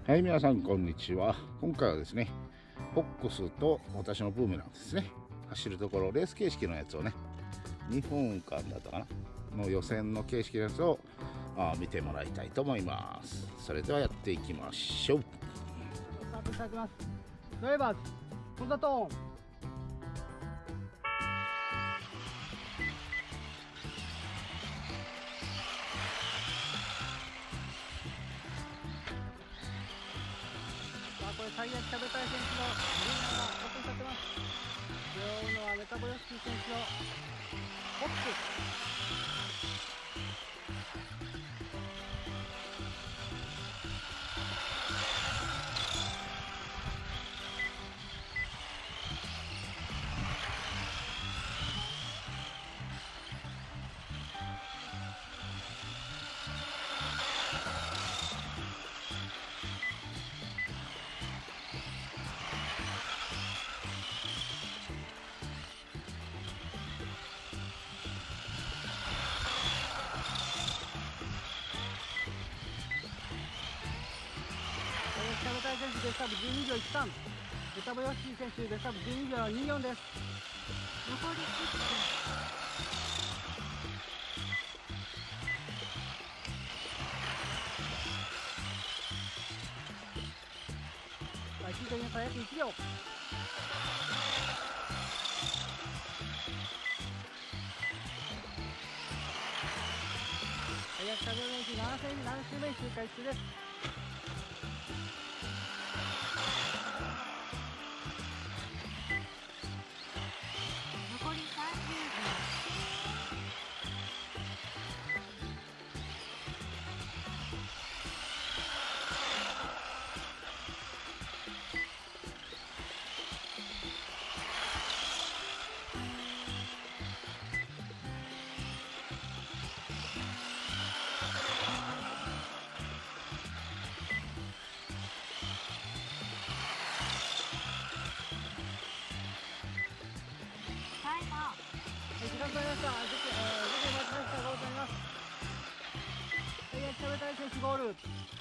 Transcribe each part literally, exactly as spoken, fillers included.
はい、皆さんこんにちは。今回はですね、フォックスと私のブーメランですね、走るところレース形式のやつをね、にふんかんだったかなの予選の形式のやつをあ見てもらいたいと思います。それではやっていきましょう。 スタートしていきます。ドライバーズコンタトーン。さあ、これ最悪食べたい選手のグリーンがオープンされてます。背負うのはメタボヨッシー選手のホック。食べたい選手ベストタイムじゅうにびょういちさん、メタボヨッシー選手ベストタイムじゅうにびょうにじゅうよんです。残りいっぷん。さあ、いちいとに差約いちびょう。最悪食べ練習なな周目周回中です。 残りさんじゅうびょう。タイマー。 時間となりました。ぜひ、えー、ぜひ待ちました。ゴールとなります。最悪食べたい選手ゴール。メ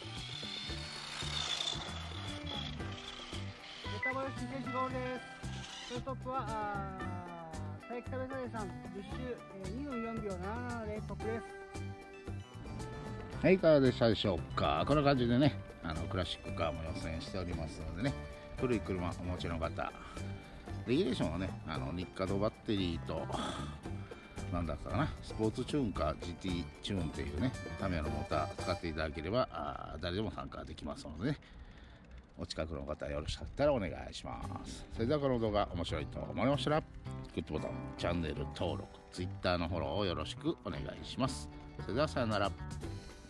タボヨッシー選手ゴールです。そのトップはあー最悪食べたいさんじゅっ周、えー、にふんよんびょうなななでトップです。 はい、いかがでしたでしょうか。こんな感じでね、あのクラシックカーも予選しておりますのでね、古い車お持ちの方、レギュレーションはね、あのニッカドバッテリーとなんだったかな、スポーツチューンか ジーティー チューンっていうね、タミヤのモーター使っていただければあ誰でも参加できますのでね、お近くの方よろしかったらお願いします。それではこの動画面白いと思いましたらグッドボタン、チャンネル登録、ツイッターのフォローをよろしくお願いします。それではさよなら。